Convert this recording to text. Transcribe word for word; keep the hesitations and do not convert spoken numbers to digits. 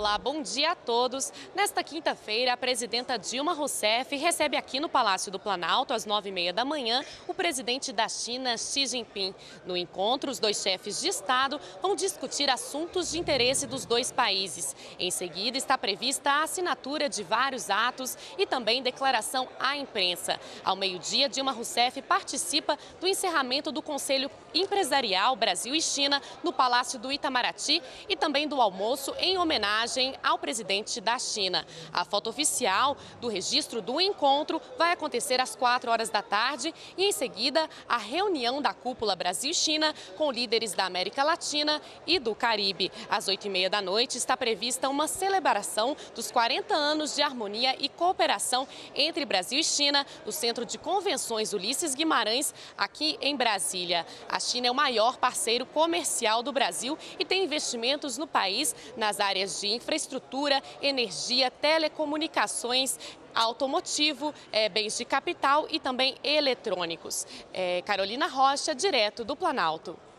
Olá, bom dia a todos. Nesta quinta-feira, a presidenta Dilma Rousseff recebe aqui no Palácio do Planalto, às nove e meia da manhã, o presidente da China, Xi Jinping. No encontro, os dois chefes de Estado vão discutir assuntos de interesse dos dois países. Em seguida, está prevista a assinatura de vários atos e também declaração à imprensa. Ao meio-dia, Dilma Rousseff participa do encerramento do Conselho Empresarial Brasil e China no Palácio do Itamaraty e também do almoço em homenagem ao presidente da China. A foto oficial do registro do encontro vai acontecer às quatro horas da tarde e, em seguida, a reunião da cúpula Brasil-China com líderes da América Latina e do Caribe. Às oito e meia da noite está prevista uma celebração dos quarenta anos de harmonia e cooperação entre Brasil e China no Centro de Convenções Ulisses Guimarães, aqui em Brasília. A China é o maior parceiro comercial do Brasil e tem investimentos no país nas áreas de infraestrutura, energia, telecomunicações, automotivo, é, bens de capital e também eletrônicos. É, Carolina Rocha, direto do Planalto.